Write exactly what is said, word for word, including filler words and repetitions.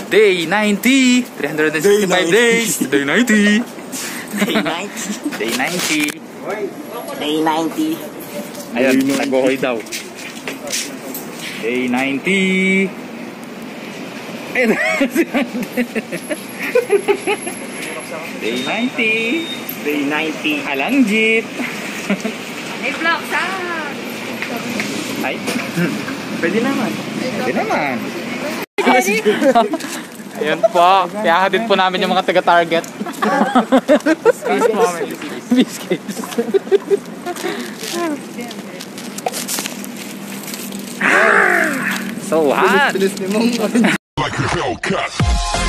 Day ninety. three hundred sixty-five days. Day ninety. Day ninety. Day ninety. Day ninety. Ayun, nag-uhoy daw. Day ninety. Ayun. Day ninety. Day ninety. Alang jeep. May vlog sa. Ay. Pwede naman. Pwede naman. Ayun po. Ihahatid po namin yung mga taga-target. Biscuits. So hot. Like a Hellcat.